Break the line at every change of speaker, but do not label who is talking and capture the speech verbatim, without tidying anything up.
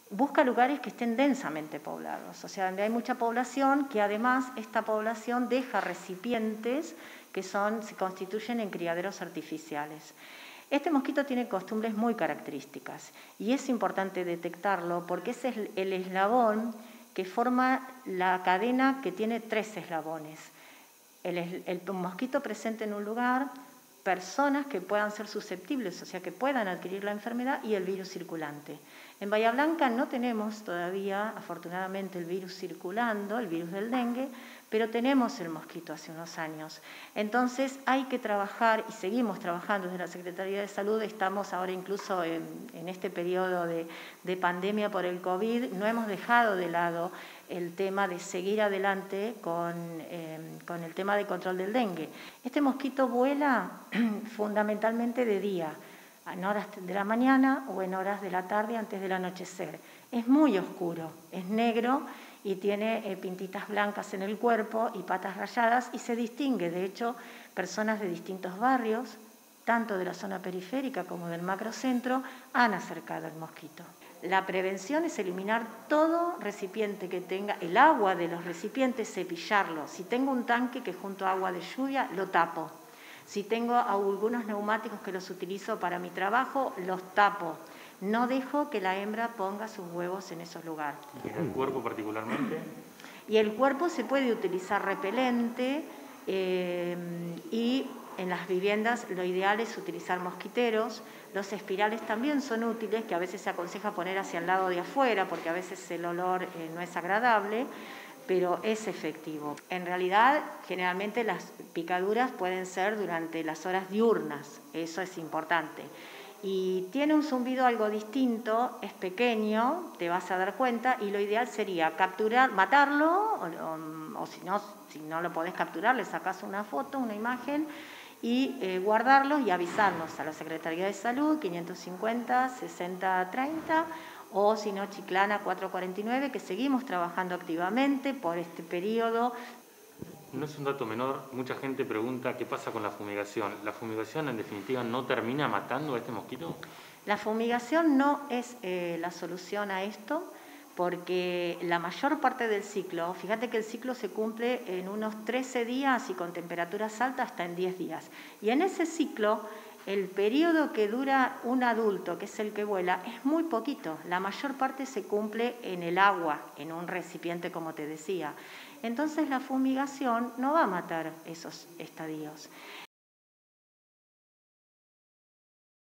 busca lugares que estén densamente poblados, o sea, donde hay mucha población, que además esta población deja recipientes que son, se constituyen en criaderos artificiales. Este mosquito tiene costumbres muy características y es importante detectarlo porque ese es el eslabón que forma la cadena que tiene tres eslabones. El, el mosquito presente en un lugar, personas que puedan ser susceptibles, o sea, que puedan adquirir la enfermedad, y el virus circulante. En Bahía Blanca no tenemos todavía, afortunadamente, el virus circulando, el virus del dengue, pero tenemos el mosquito hace unos años. Entonces hay que trabajar, y seguimos trabajando desde la Secretaría de Salud, estamos ahora incluso en, en este periodo de, de pandemia por el COVID, no hemos dejado de lado el tema de seguir adelante con, eh, con el tema de control del dengue. Este mosquito vuela fundamentalmente de día, en horas de la mañana o en horas de la tarde antes del anochecer. Es muy oscuro, es negro y tiene eh, pintitas blancas en el cuerpo y patas rayadas y se distingue. De hecho, personas de distintos barrios, tanto de la zona periférica como del macrocentro, han acercado el mosquito. La prevención es eliminar todo recipiente que tenga el agua de los recipientes, cepillarlo. Si tengo un tanque que junto a agua de lluvia, lo tapo. Si tengo algunos neumáticos que los utilizo para mi trabajo, los tapo. No dejo que la hembra ponga sus huevos en esos lugares.
¿Y el cuerpo particularmente?
Y el cuerpo se puede utilizar repelente eh, y en las viviendas lo ideal es utilizar mosquiteros. Los espirales también son útiles, que a veces se aconseja poner hacia el lado de afuera porque a veces el olor eh, no es agradable, pero es efectivo. En realidad, generalmente las picaduras pueden ser durante las horas diurnas, eso es importante. Y tiene un zumbido algo distinto, es pequeño, te vas a dar cuenta, y lo ideal sería capturar, matarlo, o, o, o si, no, si no lo podés capturar, le sacás una foto, una imagen, y eh, guardarlos y avisarnos a la Secretaría de Salud, quinientos cincuenta, sesenta treinta, o si no, Chiclana cuatrocientos cuarenta y nueve, que seguimos trabajando activamente por este periodo.
No es un dato menor, mucha gente pregunta qué pasa con la fumigación. ¿La fumigación en definitiva no termina matando a este mosquito?
La fumigación no es eh, la solución a esto, porque la mayor parte del ciclo, fíjate que el ciclo se cumple en unos trece días y con temperaturas altas hasta en diez días. Y en ese ciclo, el periodo que dura un adulto, que es el que vuela, es muy poquito. La mayor parte se cumple en el agua, en un recipiente, como te decía. Entonces la fumigación no va a matar esos estadios.